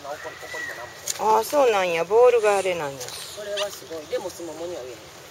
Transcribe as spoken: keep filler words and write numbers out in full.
ああ、そうなんや。ボールがあれなんや。 これはすごい。でもすももには上に。